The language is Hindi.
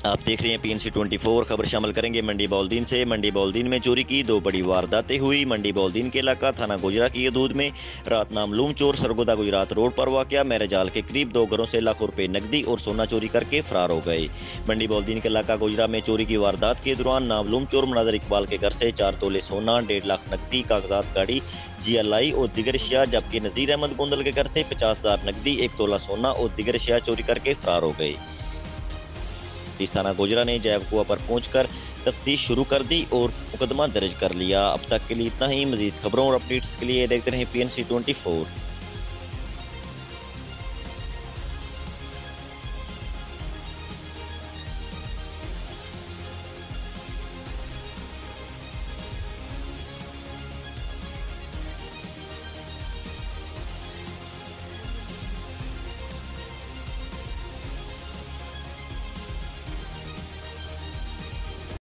आप देख रहे हैं PNC 24। खबर शामिल करेंगे मंडी बौलदीन से। मंडी बौलदीन में चोरी की दो बड़ी वारदातें हुई। मंडी बौलदीन के इलाका थाना गोजरा की हदूद में रात नामलूम चोर सरगोदा गुजरात रोड पर वाकया मेरे जाल के करीब दो घरों से लाखों रुपए नकदी और सोना चोरी करके फरार हो गए। मंडी बौलदीन के इलाका गोजरा में चोरी की वारदात के दौरान नामलूम चोर मनाजर इकबाल के घर से 4 तोले सोना, 1.5 लाख नकदी, कागजात, गाड़ी, GLI और दिगर अशिया, जबकि नजीर अहमद गोंदल के घर से 50,000 नकदी, 1 तोला सोना और दिगर अशिया चोरी करके फरार हो गए। थाना गोजरा ने जैब कुआ पर पहुंचकर तफ्तीश शुरू कर दी और मुकदमा दर्ज कर लिया। अब तक के लिए इतना ही। मजीद खबरों और अपडेट्स के लिए देखते रहें PNC 24।